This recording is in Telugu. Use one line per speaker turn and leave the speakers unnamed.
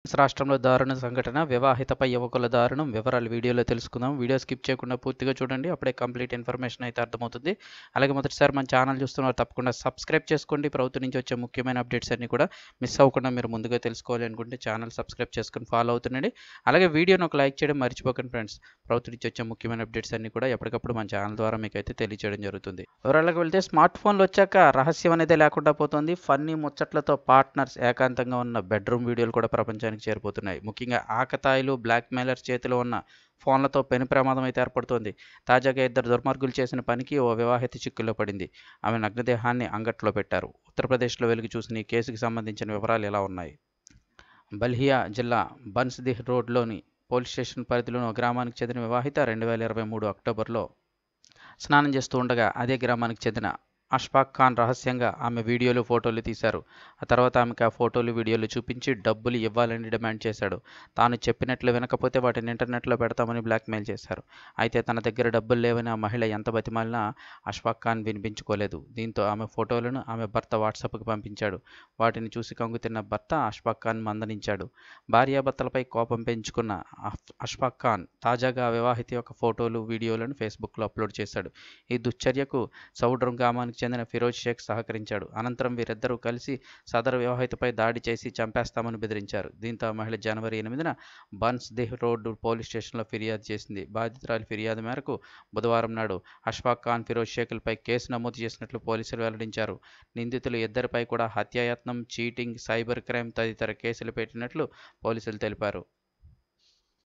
రాష్ట్రంలో దారుణ సంఘటన వివాహితపై యువకుల దారుణం వివరాలు వీడియోలో తెలుసుకుందాం. వీడియో స్కిప్ చేయకుండా పూర్తిగా చూడండి. అప్పుడే కంప్లీట్ ఇన్ఫర్మేషన్ అయితే అర్థమవుతుంది. అలాగే మొదటిసారి మన ఛానల్ చూస్తున్నారు తప్పకుండా సబ్స్క్రైబ్ చేసుకోండి. ప్రభుత్వం నుంచి వచ్చే ముఖ్యమైన అప్డేట్స్ అన్ని కూడా మిస్ అవ్వకుండా మీరు ముందుగా తెలుసుకోవాలి అనుకుంటే ఛానల్ సబ్స్క్రైబ్ చేసుకొని ఫాలో అవుతుండండి. అలాగే వీడియోని ఒక లైక్ చేయడం మర్చిపోకండి ఫ్రెండ్స్. ప్రభుత్వం నుంచి వచ్చే ముఖ్యమైన అప్డేట్స్ అన్ని కూడా ఎప్పటికప్పుడు మన ఛానల్ ద్వారా మీకు అయితే తెలియజేయడం జరుగుతుంది. వివరాలకు వెళ్తే స్మార్ట్ ఫోన్లు వచ్చాక రహస్యం అనేది లేకుండా పోతుంది. ఫన్నీ ముచ్చట్లతో పార్ట్నర్స్ ఏకాంతంగా ఉన్న బెడ్రూమ్ వీడియోలు కూడా ప్రపంచానికి చేరిపోతున్నాయి. ముఖ్యంగా ఆకతాయిలు బ్లాక్మెయిలర్స్ చేతిలో ఉన్న ఫోన్లతో పెను ప్రమాదం అయితే ఏర్పడుతోంది. తాజాగా ఇద్దరు దుర్మార్గులు చేసిన పనికి ఓ వివాహిత చిక్కుల్లో పడింది. ఆమె నగ్నదేహాన్ని అంగట్లో పెట్టారు. ఉత్తరప్రదేశ్లో వెలుగు చూసిన ఈ కేసుకు సంబంధించిన వివరాలు ఎలా ఉన్నాయి? బల్హియా జిల్లా బన్స్దిహ్ రోడ్లోని పోలీస్ స్టేషన్ పరిధిలోని ఒక గ్రామానికి చెందిన వివాహిత 2023 అక్టోబర్లో స్నానం చేస్తూ ఉండగా అదే గ్రామానికి చెందిన అష్ఫాక్ ఖాన్ రహస్యంగా ఆమె వీడియోలు ఫోటోలు తీశారు. ఆ తర్వాత ఆమెకు ఆ ఫోటోలు వీడియోలు చూపించి డబ్బులు ఇవ్వాలని డిమాండ్ చేశాడు. తాను చెప్పినట్లు వినకపోతే వాటిని ఇంటర్నెట్లో పెడతామని బ్లాక్మెయిల్ చేశారు. అయితే తన దగ్గర డబ్బులు లేవని ఆ మహిళ ఎంత బతిమాలినా అష్ఫాక్ ఖాన్ వినిపించుకోలేదు. దీంతో ఆమె ఫోటోలను ఆమె భర్త వాట్సాప్కి పంపించాడు. వాటిని చూసి కంగుతిన్న భర్త అష్ఫాక్ ఖాన్ మందలించాడు. భార్యాభర్తలపై కోపం పెంచుకున్న అష్ఫాక్ ఖాన్ తాజాగా ఆ వివాహిత యొక్క ఫోటోలు వీడియోలను ఫేస్బుక్లో అప్లోడ్ చేశాడు. ఈ దుశ్చర్యకు సౌడ్రం గ్రామానికి చెందిన ఫిరోజ్ షేక్ సహకరించాడు. అనంతరం వీరిద్దరూ కలిసి సదరు వివాహితపై దాడి చేసి చంపేస్తామని బెదిరించారు. దీంతో ఆ మహిళ జనవరి 8న బన్స్దిహ్ రోడ్డు పోలీస్ స్టేషన్లో ఫిర్యాదు చేసింది. బాధితురాలి ఫిర్యాదు మేరకు బుధవారం నాడు అష్ఫాక్ ఖాన్, ఫిరోజ్ షేక్లపై కేసు నమోదు చేసినట్లు పోలీసులు వెల్లడించారు. నిందితులు ఇద్దరిపై కూడా హత్యాయత్నం, చీటింగ్, సైబర్ క్రైమ్ తదితర కేసులు పెట్టినట్లు పోలీసులు తెలిపారు.